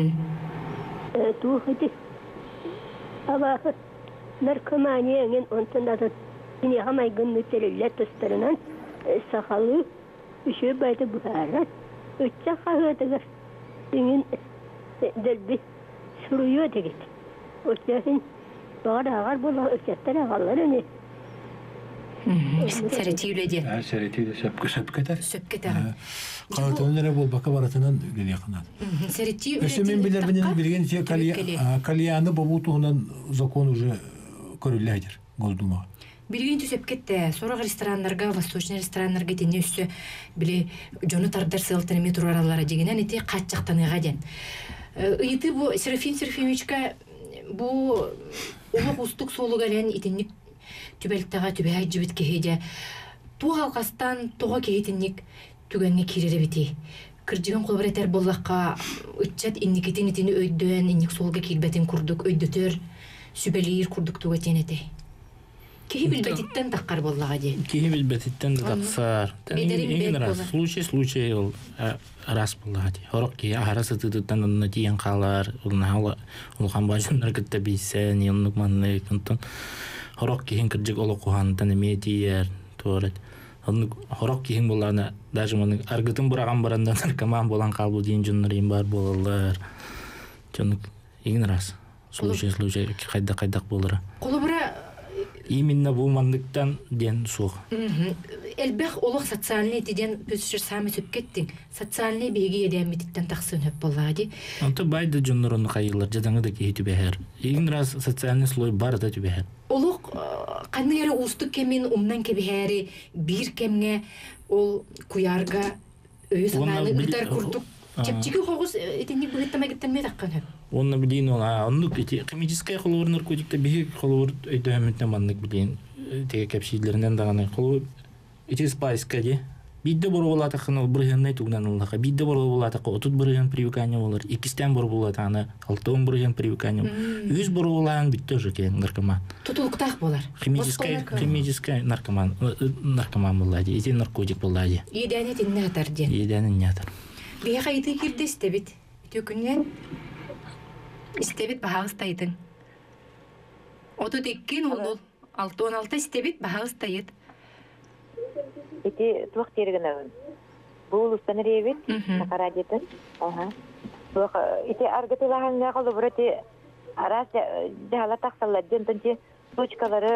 Tuhidi. Ama narkomaniyenin ondan da yine hamay günlüklerle tostlarından sakalı üşü bayda buharat. Uçak havadalar. Dünün delbi sürüyor dedi. Uçakın doğru ağır bola uçaklar ağırlar ne? Seretiyle diye. Her seretiyle söpketer. Söpketer. Kanatlarına bol baka baratından yakından. Seretiyle. Mesela bilir bilgen şey kalyanı babutuğundan zakon уже körülleydir. Golduma. Билген төсеп кетті. Сорог рестораннарға, восточный рестораннарға дене үсі біле жоны тардар сылтын метро аралары дегенен ете қатчақтан ғаден. Үйті бұл Серафим Серафимовичка бұл олық ұстық солы кәлен етінік түбәлттаға түбәй жібіт кехеде. Туға алқастан туға кехетінік түгенге керері біте. Кіржіген қолбаретер боллаққа үтчат инникетін етіні өйден, инник солға келбетін күрдік, өйдетер, сүбәлейір күрдік туға тенеті. Кихи билбетиттен таққар боллаға де. Кихи билбетиттен да тақсар. Еңін раз. Случай ол рас боллаға де. Хорок кихи ахарасы тыдыттан онына тиен қалар. Улхан бажындар кітті бейсен, еннік манны күнтін. Хорок кихин кірджік олы қуғанытан еме дейер. Хорок кихин боллағына даже мұны аргытын бұраған барандан наркоман болан қалбу дейін жүннарин бар болалар. Жонық еңін рас. Случай қайдақ болыры. Қолы бұра именно бұл мандықтан ден суық. Әлбәқ олық социальный деден пөсішір самы сөп кеттің. Социальный бейге еден метиттен тақсын өп боллады. Онты байды жүнныр оны қайылар, жадаңы да кейі түбәхер. Егін раз социальный слой бар да түбәхер. Олық қанды әрі ұстық кемен ұмнан кебехәрі бір кемге ол куярға өй сананы ұтар күрдік. Чепчігі қоғыз етенді бұғыттама кеттен ме таққан өп? Онна билин ол оннук химическая холовар наркотикта бихи холовар өйдөмүтне маннык билин теге кепшидлеринен даганы холовар ити спайска ди бидде бор болата кына бурганны тугдан уллака бидде бор болата отут бурган привыкание болар икистен бор болата аны алтын бурган привыкание үз бор болан битте же кен наркоман тутулуктак болар химическая наркоман боллади ити наркотик боллади едәне тинне атар ди едәне нятар бия кайты кирдесте бит төкүннен истебит бағағыстайдың. Оты теккен ол 6-16 истебит бағағыстайд. Ити туақ тергін ауын. Бұл ұстан рейбет, нақара детін. Ити арғытылағанға қолы бұраты арас жағала тақсалладден түнте точкалары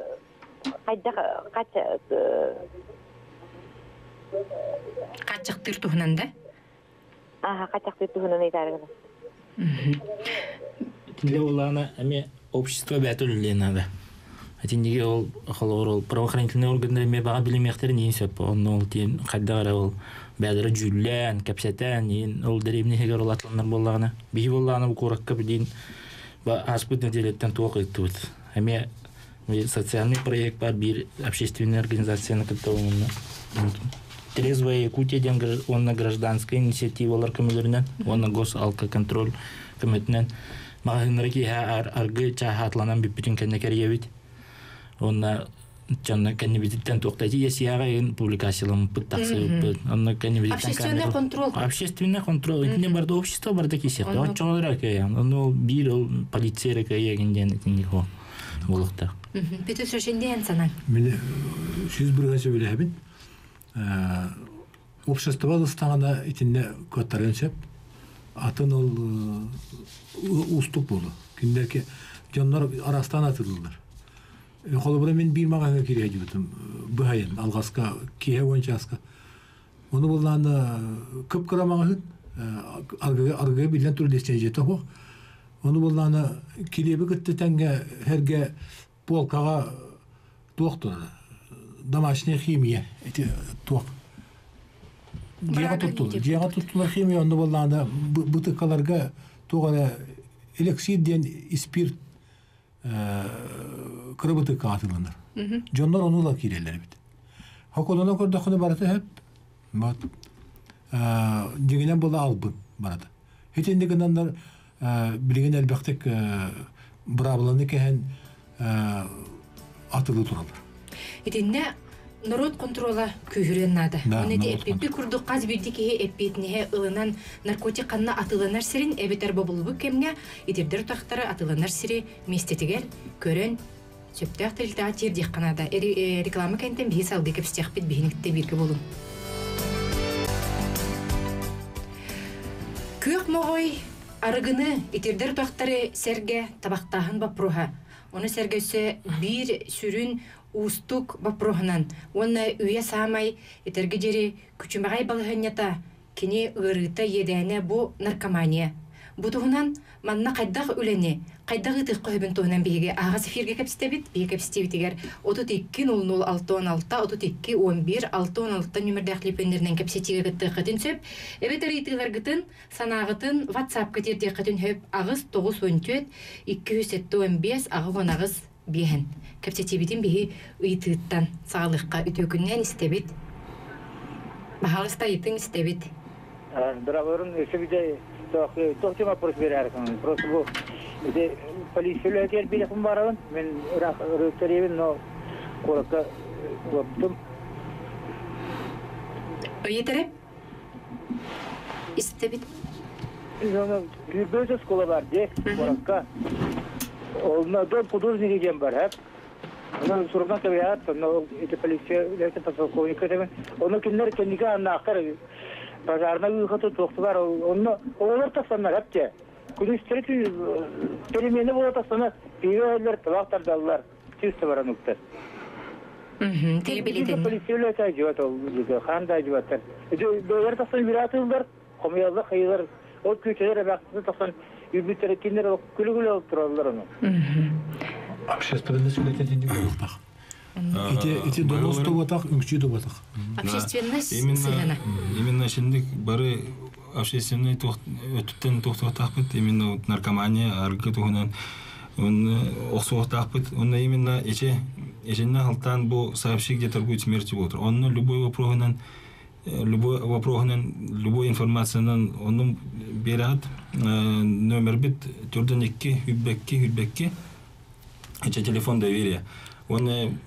қачықтыр тұхынында? Қачықтыр тұхынын айтарғыны. Тиле олана ами общество бәтүлле надо. Атинеге ол халор ол правоохранительный органдар ме бага билемектерин ин сөп. Онно ол тен кайдагара ол бәдәре жүллән, капсатан, ин ол дәребне хегер олатланнар боллагына. Би боллагына бу коракка бидин ба аспыт неделеттен тоқ иттут. Ами социальный проект бар бир общественная организация каттауына. Трезвая Якутия ден онна гражданская инициативалар көмөлөрүнөн, онна госалкоконтроль көмөтүнөн магынырки аргы чахатланан биппитин кеннекеребит. Онна жанна кеннебиттен токтайти ясияга публикациялам пыттаксы. Онна кеннебиттен общественный контроль. Инде барда общество барда кисек. Очолора каян. Оно бир полиция каягенден тинго болукта. Бите сөшенден санаң. Мен сүз биргача билебин. Общество достағана итинне көттәрен сөп, атын ол ұстық болды. Күндерке жанлар арастан атылдылар. Қолы бұра мен бір мағанға кере әдебетім, бұхайын, алғасқа, кеге ойыншасқа. Оны болғаны көп қырамағын, арғыға білген түрдестен жеті қоқ. Оны болғаны келебі күтті тәнге әрге полкаға тоқтырды. Домашняя химия, эти туак. Жега туттулар химия, онда болланда бутыкаларга тугара элексидден спирт кырбытыкка атыланар. Жоннор онула кирелер бит. Хоколона көрдөкүнө бараты хеп. Бат. Дегенен бола албын бараты. Хетендегеннер билген элбектек брабланы кehen атылы туралар. Итинне народ контрола күйрен нада. Да, Оны народ эппи курдук каз бирди ки эппетне ылынан наркотик канна атыланар сирин эбетер бобулбу кемне идердер тахтары атыланар сири местетигер көрөн сөптөх тилта тирдик канада реклама кентен би салды кепстех бит бихиникте бирге болун. Күйөк могой арыгыны идердер тахтары серге табактаһын бапруха. Оны сергөсө бир сүрүн устук бапрохнан. Онна үйе самай этерге жери күчүмагай балыхынята кини ырыта едене бу наркомания. Бутугунан манна кайдак үлени, кайдак ытык көбүн тугунан биге агас эфирге кепстебит, биге кепстебитигер 32-00-616, 32-11-616 номерде клипендеринен кепсетиге гыттыкытын сөп, эбетер итылар гытын, санагытын WhatsApp кетерде кытын хөп агыс 914 215 агы агыс биһен. Кепсетибитин биһи ыйтыттан саалыкка үтөкүннен истебит. Бахалыста итин истебит. Драворун эсебиде тохтема вопрос береркан. Просто бу иде полиция келип билем барабын. Мен рөтөребин, но коракка коптум. Ыйтереп истебит. Жана любой школа бар де, коракка. Олна до художник деген бар, ха. Она сурган табиат, но эти полиция, эти подполковники деген, оны киндер кеника анакар пожарна выходу тохтар, оны олар тасанар апте. Күн встречи перемены болот тасана, пивелер, талактардалар, чисто барануктар. Тербелиден. Полиция тажыат ол, ханда ажыаттар. Доллар тасан биратылдар, комыялда хайылар, ол күчелер бакты тасан үбүтер киндер күлүгүлө алып туралар аны. Общественность үлететинди болтак. Эти доносто болтак, үңчү да болтак. Общественность сыгана. Именно шиндик бары общественный өтүптен токтоктакпыт, именно наркомания, аргы тугунан оксоктакпыт, он именно эченне халтан бу сообщи где торгуют смертью болтур. Он любой вопросынан, любой информациянан onun берат номер бит түрдөн 2 хүббекки эче телефон доверия. Он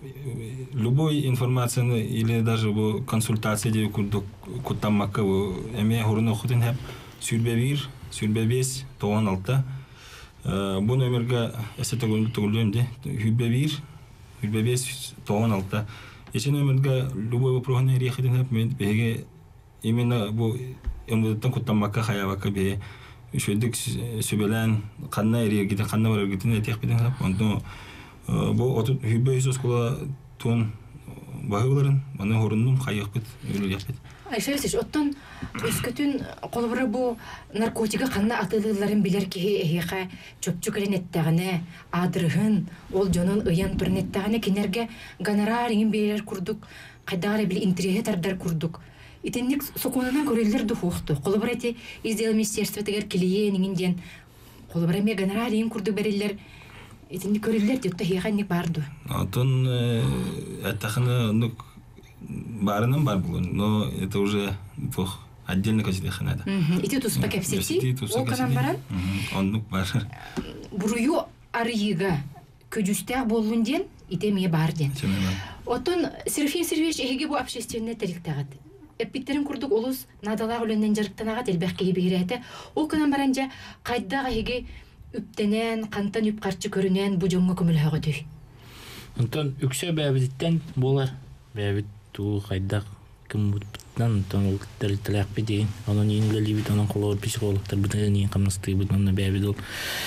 любой информацияны или даже бу консультация деп куттамакка эме хорун окутун хеп сүрбебир 5 96 бу номерге эсетөгүн түгүлөндү хүббебир 5 96 Эти номерга любой вопрос не решит, например, именно бу эмдеттен куттамакка хаябакка бе шөйдүк сөбелен канна эрегите канна баргытын этек биден хап онто бу отут хүбөйсөз кула тон багыларын аны хоруннум хайыкпыт өлөйөппүт. Айшалсыш оттон өскөтүн колбура бу наркотига канна атылыларын билер ки эһиха чөпчүк эленеттегине адырыгын ол жонун ыян турнеттегине кинерге гонорар иң берер курдук кайдагы бил интерес тардар курдук итенник соконунан көрөлөр духукту колбура эти издел министерство тегер клиентин ден колбура ме гонорар иң курдук берилер итенник көрөлөр деп эһиха барды Антон атахына барынан бар булган, но это уже отдельно качественно надо. Ити туспа кепсети, ол канан баран? Он бар. Бурую арыйга көжүстә болун ден, ите мие бар ден. Отон Серафим Сергеевич эге бу общественный тарихтагат. Эпиттерин курдук олус надалак өлөннен жарыктанагат элбекке бирәте. Ол канан баранча кайдага эге үптенен, кантан үп карчы көрүнен бу жоңго көмөлөгө төй. Онтон үксө бәбиттен болар. Бәбит туу кайдак ким буттан тон телтелек бидин. Анын иңлели бит анын колор психологтор бүтүн эң камнасты бит анын бәбит ол.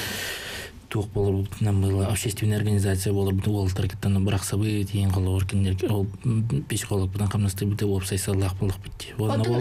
Тук болор бутнан была общественная организация болор бут волтар кеттен бирок сабы эң колор киндер ол психолог бутан камнасты бит оп сайсаллак булак бит.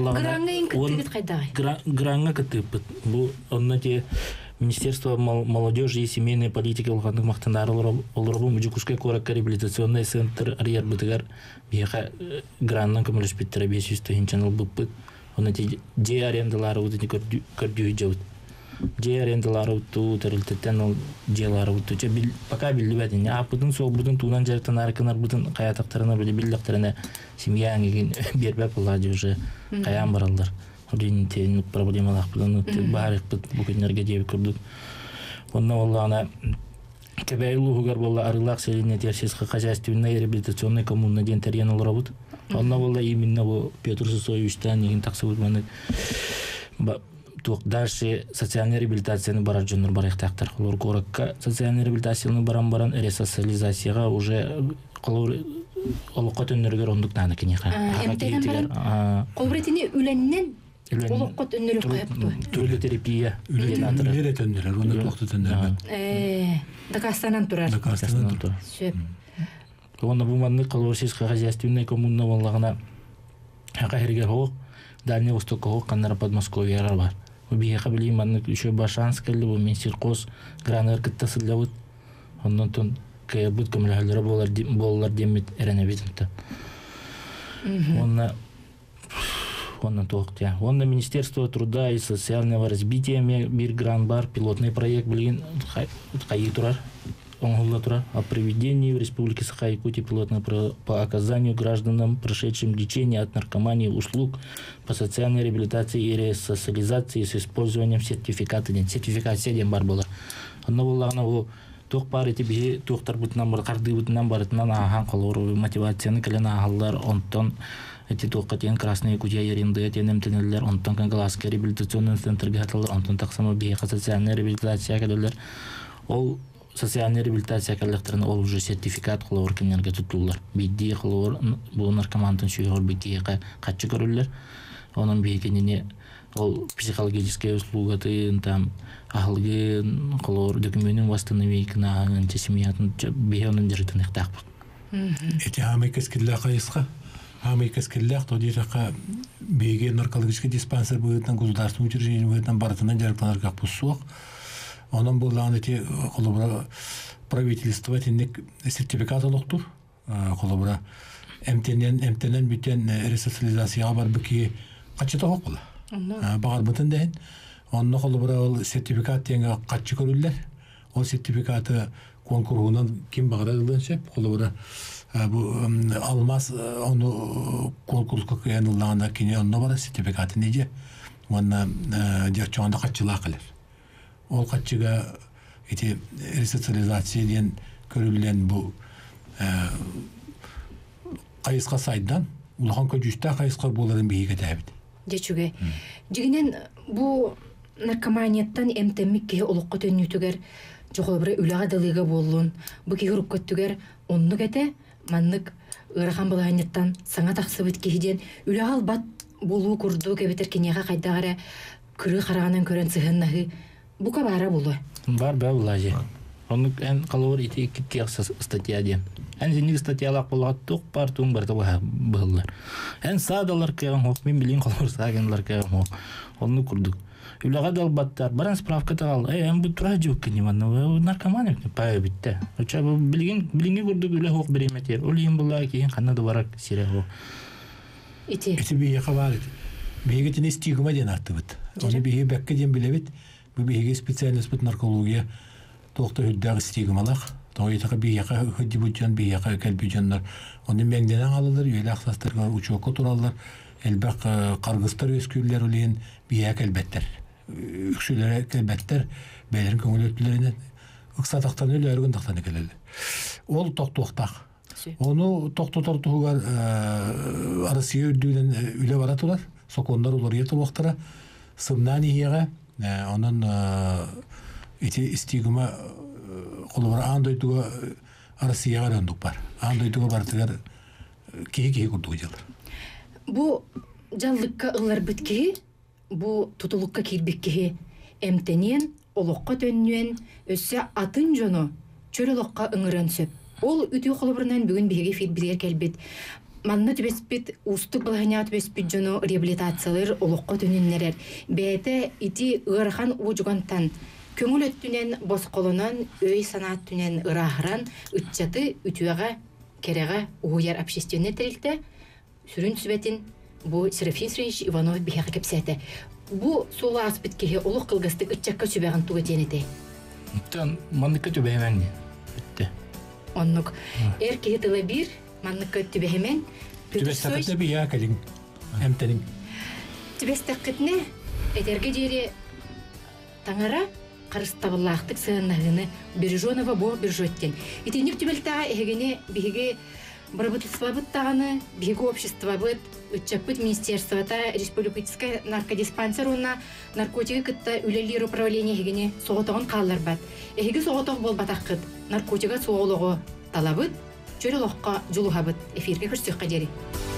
Гранга кытып бу онна те Министерство молодежи и семейной политики улганных мактандар олорбу мужикушка коракка реабилитационный центр арьер бытыгар бияха граннан көмөлөш биттер 500 тыгынчаныл быппыт. Оны же арендалары уту көрдүү жабыт. Же арендалары уту терилтеттен ол желары уту. Пока билбедин. Апытын сол бутун туунан жарыктан арканар бутун каятактарына билектарына семьяңеген бербеп булады уже каян баралдар. Ординтен проблемалар буланы барып бу күннәргә дип күрдүк. Онна Аллана Кебейлугар была арылак селение сельскохозяйственной реабилитационной коммуна ден терьян работ. Она была именно во Петр Сосоевичтан нигин таксыбыт маны дальше социальная реабилитацияны бараджоннор барыктактар. Олар коракка социальная реабилитацияны баран ресоциализацияга уже олоққа төннөргөр ондуктаны кенеха. Колбретини үленнен олоққа төннөрүп коюпту. Түрлі терапия. Үлері төннөрөр, оны тоқты төннөрөр. Дакастанан турар. Сөп. Оны буманны сельскохозяйственная коммуна боллагына хакайрге хоқ, Дальний Восток хоқ, каннара Подмосковья бар. Убиеха билим манны еще Башанск келди, бу мен сельхоз гранер кыттасылабыт. Ондан тон кыйбыт көмөлөлөр боллар демит эренебитинте. Онна тоқтя. Онна Министерство труда и социального развития бир грант бар, пилотный проект билген кайы турар. О проведении в Республике Саха-Якутия пилотного по оказанию гражданам, прошедшим лечение от наркомании, услуг по социальной реабилитации и ресоциализации с использованием сертификата. Сертификация ден бар была. Она была тоқ бар тебе тоқтар бутнан бар, қарды бутнан барытынан ахан қалуыр мотивацияны кәлен ағалар, онтон эти тоққа тен Красная Якутия еринді тен емтенелер, онтон Кангаласский реабилитационный центрге аталар, онтон тақсама бейқа социальная реабилитация кәлелер. Ол социальная реабилитация кәллектерін ол уже сертификат қылуыр кенерге тұтылылар. Бейді қылуыр бұл наркомантын сүйеғыр бейдеға қатшы көрілер. Оның бейкеніне ол психологические услугаты, там, ахылген, қылуыр документин восстановейкіна, антисемиятын бейонын жүретін иқтақ бұл. Эти хамай кәскерлі қайысқа, хамай кәскерлі тоққа бейге наркологический диспансер бұғытын, государственный учреждение бұғытын барытынан жарықтанар қақ бұл суық. Onun bulağın eti kolubra правительство тенек сертификат олуктур. Колубра эмтенен бүтен ресоциализацияга бар бики качыта хокула. Багар бутун дейин. Онно колубра ол сертификат тенге качы көрүллер. Ол сертификаты конкурсунан ким багырадылынча колубра бу алмаз ону конкурска кыянылганда кине онно бар сертификаты неже. Онна жачоонда качылаа кылыр. Ол қатчыға эти ресоциализацияден көрілген бұл қайысқа сайдан улахан көжүшті қайысқа боларын бейге тәбіді. Дечуге. Жігінен бұл наркоманияттан әмтәмік кеге олыққа төннютігер жоғылбыры үліға далыға болуын бұл кеге ұрыққаттігер онны кәті маннық ұрахан бұлағанеттан саңа тақсыбыт кегеден үліға албат болуы күрді кәбетер кенеға қайдағары күрі қарағанын көрін сығыннағы Бука бара булы. Бар булажы. Оны эн калор ити кекс статья ден. Эн зинник статьялар булат тук бар тун бар таба буллар. Эн садалар кеган хок мен билин калор сагенлар кеган хок. Оны курдук. Үлага далбаттар баран справка тагал. Эн бу тура жок кенеман наркоман пай битте. Оча билинге курдук үле хок береметер. Олим булла кийин канада барак сире хок. Ити бие хабар. Биге тен стигма ден аттыбыт. Оны бие бекке ден билебит. Bu bir spesialist bu narkologiya toxta hüddəği stigmalaq. Toytaqa bir yaqa hüddi bucan bir yaqa kalbicanlar. Onu mengdenen alırlar, öyle aksastırlar, uçoqa turallar. Elbaq qargıstar ösküller oleyin bir yaqa elbetler. Üksüler elbetler beylerin köngül ötülerinden ıksataqtan öyle örgün taqtan ekelerler. Ol toxtaq. Onu toxtatar tuğar arasıya öldüğünden öyle baratular. Sokonlar olur yetir vaqtara. Sımnani yaqa onun iti stigma kolubara andoytuga arasıya döndük var. Andoytuga bartıgar kehi kurduğu jalar. Bu canlıkka ıllar bitkihi, bu tutulukka kirbikkihi emtenien, oloqqa tönüyen, össe atın jonu, çöroloqqa ıngıran söp. Ol ütü kolubarından bugün bihege filbirger kelbet. Manna tübespit, ustuk balahanya tübespit jono rehabilitatsiyalar oloqqa tönünnerer. Bete iti ığırhan ucugantan, köngül öttünen bosqolunan, öy sanat tünen ırahıran, ütçatı ütüyaga, kereğe uyar общественный тірілті, сүрін сүбетін bu Serafin Sreniç Ivanov biheqe kepsete. Bu solu aspetkehe oluq kılgıstık ütçakka sübeğin tuğetenete. Manlıkka tübehemen bitti. Onluk. Erkeği tıla bir, manlıkka tübehemen. Tübestakıtne bir ya kalin. Hemtenin. Tübestakıtne, eterge jeri tangara, қарыстабыллақтық сығыннағыны Бережонова бо Бержоттен. Итенік түбілтаға егене биге Барабытылсыва бұттағаны, биге общества бұт, Учапыт министерствота республикатская наркодиспансер онна наркотики кытта үлелер управление егене соғытығын қалылар бат. Эге соғытығы бол батаққыд, наркотика соғылығы талабыт, чөрі лоққа жұлуға бұт, эфирге көрсек қадері.